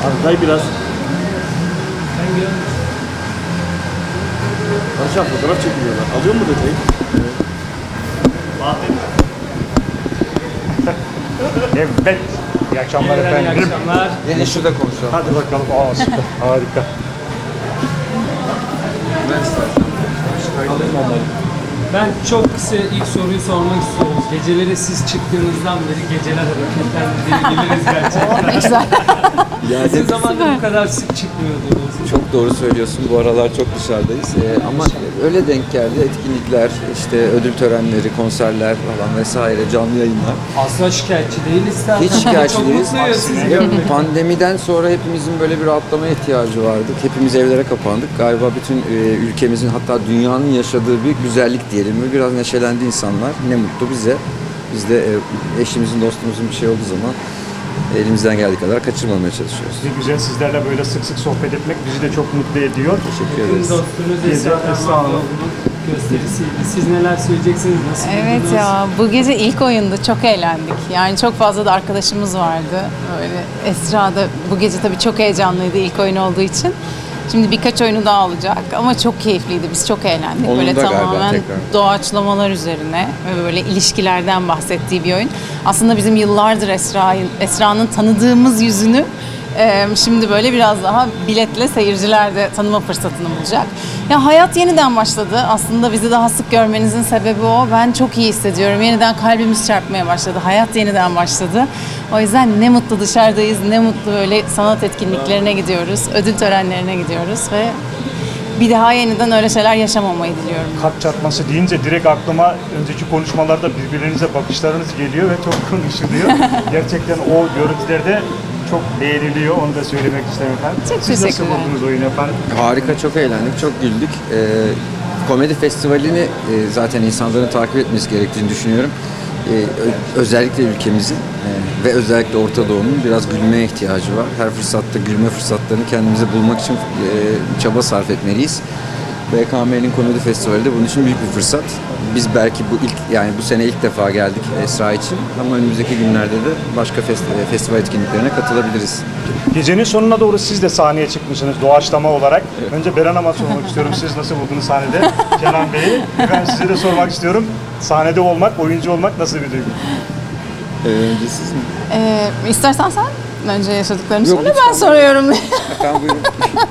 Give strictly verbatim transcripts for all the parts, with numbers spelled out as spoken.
Arkayı biraz. Aşağı fotoğraf çekiliyorlar. Alıyor mu detayı? Evet. Evet. İyi akşamlar efendim. İyi akşamlar. Yine şurada konuşalım. Hadi bakalım. Aa süper. Harika. Ben istersen. Alayım onları. Ben çok kısa ilk soruyu sormak istiyorum. Geceleri siz çıktığınızdan beri geceler hareketlendi diyebiliriz gerçekten. Güzel. Uzun zamandır bu kadar sık çıkmıyordunuz. Çok doğru söylüyorsun. Bu aralar çok dışarıdayız. Ee, ama öyle denk geldi. Etkinlikler, işte ödül törenleri, konserler falan vesaire, canlı yayınlar. Asla şikayetçi değiliz zaten. Hiç şikayetçi Çok değiliz. mutluyuz sizi Hep görmek. pandemiden sonra hepimizin böyle bir rahatlamaya ihtiyacı vardı. Hepimiz evlere kapandık. Galiba bütün e, ülkemizin, hatta dünyanın yaşadığı bir güzellik diyelim ve biraz neşelendi insanlar. Ne mutlu bize. Biz de e, eşimizin, dostumuzun bir şey olduğu zaman elimizden geldiği kadar kaçırmamaya çalışıyoruz. Ne güzel sizlerle böyle sık sık sohbet etmek bizi de çok mutlu ediyor. Teşekkür Yakın ederiz. dostunuz Gece Esra Esra Hanım. Ermanlıoğlu'nun gösterisiydi. Siz neler söyleyeceksiniz? Nasıl Evet buldunuz? ya, bu gece ilk oyunda çok eğlendik. Yani çok fazla da arkadaşımız vardı. Öyle Esra da bu gece tabii çok heyecanlıydı ilk oyun olduğu için. Şimdi birkaç oyunu daha olacak ama çok keyifliydi. Biz çok eğlendik. Onun Böyle da galiba tamamen tekrar. doğaçlamalar üzerine ve böyle ilişkilerden bahsettiği bir oyun. Aslında bizim yıllardır Esra'yı, Esra'nın tanıdığımız yüzünü e, şimdi böyle biraz daha biletle seyirciler de tanıma fırsatını bulacak. Ya hayat yeniden başladı. Aslında bizi daha sık görmenizin sebebi o. Ben çok iyi hissediyorum. Yeniden kalbimiz çarpmaya başladı. Hayat yeniden başladı. O yüzden ne mutlu dışarıdayız, ne mutlu böyle sanat etkinliklerine gidiyoruz, ödül törenlerine gidiyoruz ve bir daha yeniden öyle şeyler yaşamamayı diliyorum. Kalp çarpması deyince direkt aklıma önceki konuşmalarda birbirinize bakışlarınız geliyor ve çok konuşuluyor. Gerçekten o görüntülerde çok beğeniliyor. Onu da söylemek isterim efendim. Çok Siz nasıl teşekkürler. buldunuz oyunu efendim? Harika, çok eğlendik, çok güldük. Ee, komedi festivalini e, zaten insanların takip etmesi gerektiğini düşünüyorum. Ee, ö- özellikle ülkemizin e, ve özellikle Orta Doğu'nun biraz gülmeye ihtiyacı var. Her fırsatta gülme fırsatlarını kendimize bulmak için e, çaba sarf etmeliyiz. B K M'nin komedi festivali de bunun için büyük bir fırsat. Biz belki bu ilk yani bu sene ilk defa geldik Esra için ama önümüzdeki günlerde de başka festi- festival etkinliklerine katılabiliriz. Gecenin sonuna doğru siz de sahneye çıkmışsınız doğaçlama olarak. Evet. Önce Beren Hanım'a sormak istiyorum. Siz nasıl buldunuz sahnede? Kenan Bey'i. Ben size de sormak istiyorum. Sahnede olmak, oyuncu olmak nasıl bir duygu? Ee, önce siz mi? Ee, istersen sen önce yaşadıklarını Yok, söyle, lütfen. ben soruyorum. Efendim buyurun.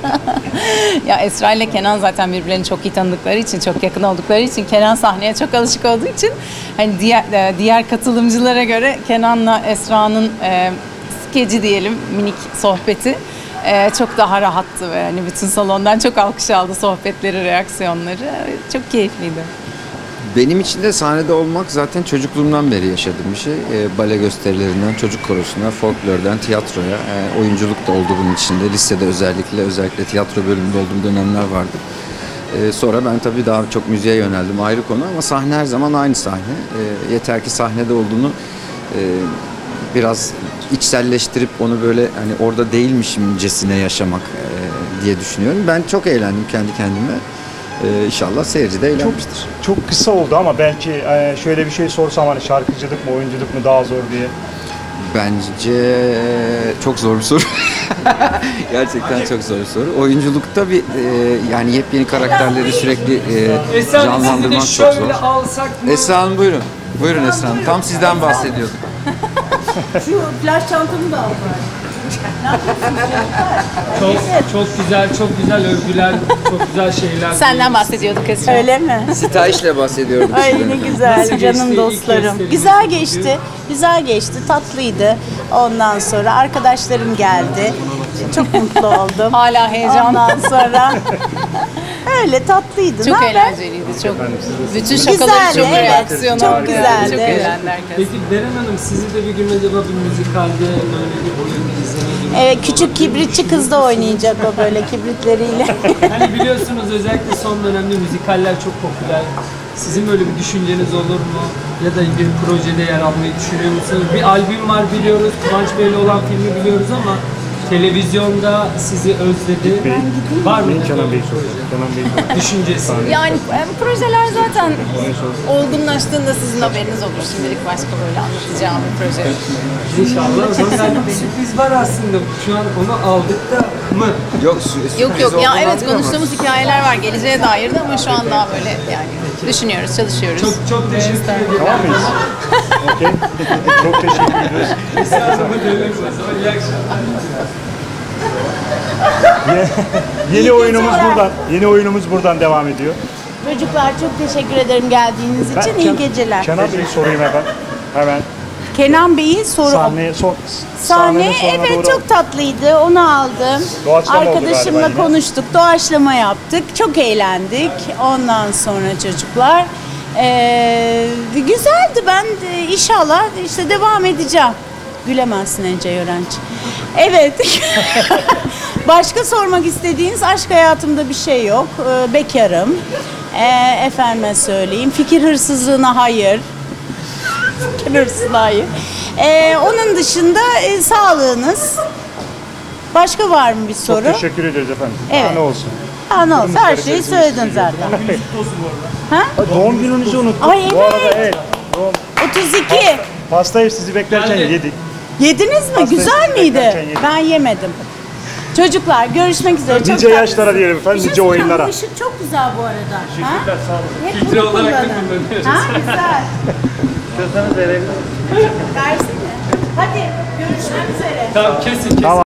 Ya Esra ile Kenan zaten birbirlerini çok iyi tanıdıkları için, çok yakın oldukları için, Kenan sahneye çok alışık olduğu için hani diğer e, diğer katılımcılara göre Kenan'la Esra'nın e, skeci diyelim, minik sohbeti e, çok daha rahattı ve hani bütün salondan çok alkış aldı sohbetleri, reaksiyonları. Çok keyifliydi. Benim için de sahnede olmak zaten çocukluğumdan beri yaşadığım bir şey. E, bale gösterilerinden, çocuk korosuna, folklordan tiyatroya, e, oyunculuk da oldu bunun içinde. Lisede özellikle, özellikle tiyatro bölümünde olduğum dönemler vardı. E, sonra ben tabii daha çok müziğe yöneldim, ayrı konu ama sahne her zaman aynı sahne. E, yeter ki sahnede olduğunu e, biraz içselleştirip onu böyle hani orada değilmişimcesine yaşamak e, diye düşünüyorum. Ben çok eğlendim kendi kendime. Ee, inşallah seyirci de eğlenmiştir. Çok, çok kısa oldu ama belki e, şöyle bir şey sorsam hani şarkıcılık mı, oyunculuk mu daha zor diye. Bence çok zor bir soru. Gerçekten çok zor bir soru. Oyunculukta bir e, yani yepyeni karakterleri sürekli e, Esra Hanım, sizi de canlandırmak çok zor. şöyle alsak mı? Esra Hanım buyurun. Buyurun Esra Hanım. Tam sizden bahsediyorduk. Şu flash çantamı da al bari. Çok, çok güzel, çok güzel övgüler, çok güzel şeyler. Senden bahsediyorduk Esra. Öyle mi? Sitayiş'le bahsediyorduk. Ay sizden ne efendim. güzel Nasıl geçti canım ilk dostlarım. gösteriniz? Güzel geçti. Güzel geçti. Tatlıydı. Ondan sonra arkadaşlarım geldi. Çok mutlu oldum. Hala heyecan. Ondan sonra öyle tatlıydı. Çok Ne haber? eğlenceliydi. Çok bütün Güzeldi, şakaları çok evet. reaksiyonu. Çok güzeldi, Çok evet. eğlendi herkes. Peki Beren Hanım, sizi de bir gün acaba bir müzikalde böyle bir oyun izleme gibi? Evet, küçük kibritçi kız da oynayacak o böyle kibritleriyle. Hani biliyorsunuz özellikle son dönemde müzikaller çok popüler. Sizin böyle bir düşünceniz olur mu? Ya da bir projede yer almayı düşünüyor musunuz? Bir albüm var biliyoruz, Kıvanç Bey'le olan filmi biliyoruz ama televizyonda sizi özledi. Bey, Var mı? Kenan Bey soruyor. Kenan Bey soruyor. Düşüncesi. Yani e, projeler zaten olgunlaştığında sizin haberiniz olur. Şimdilik başka böyle anlatacağım bir proje yok. İnşallah. Zaten bir sürpriz var aslında. Şu an onu aldık da mı? Yok, sü- Yok yok sürpriz ya olduğundan evet değil ama konuştuğumuz hikayeler var geleceğe dair de ama şu an daha böyle yani düşünüyoruz, çalışıyoruz. Çok çok teşekkür ederim. Tamam mıyız? Okey. Çok teşekkür ediyoruz. Esra Hanım'a dönelim o zaman. İyi akşamlar. Yeni oyunumuz buradan. Yeni oyunumuz buradan devam ediyor. Çocuklar çok teşekkür ederim geldiğiniz Ben için. Ken- İyi geceler. Kenan Bey'i sorayım hemen. Hemen. Kenan Bey'in soru Sahneye son Sahne sahnenin sonuna evet doğru- çok tatlıydı. Onu aldım. Doğaçlama oldu Arkadaşımla galiba yine. konuştuk. Doğaçlama yaptık. Çok eğlendik. Ondan sonra çocuklar ee, güzeldi. Ben de inşallah işte devam edeceğim. Gülemezsin Ece Yörenç. Evet. Başka sormak istediğiniz aşk hayatımda bir şey yok. Ee, bekarım. Ee, efendime söyleyeyim. Fikir hırsızlığına hayır. Hayır. Ee, onun dışında e, sağlığınız. Başka var mı bir soru? Çok teşekkür ederiz efendim. Evet. Daha ne olsun. Ha, ne olsun, her şeyi söyledin zaten. Ha? Doğum gününüzü unuttuk. Ay, Bu arada evet. evet. Doğum. otuz iki. Pastayı sizi beklerken Geldi. yedik. Yediniz mi? Pastayı Güzel miydi? beklerken yedim. Ben yemedim. Çocuklar görüşmek üzere. Çok Nice tatlısınız. yaşlara diyelim efendim, Bir şey nice söyleyeceğim, oyunlara. bu ışık çok güzel bu arada. Teşekkürler, sağ olun. Hep Filtre bunu olarak da kullanın. kullanıyoruz. Ha, güzel. İstiyorsanız verelim. Versene. Hadi görüşmek üzere. Tamam kesin kesin. Tamam.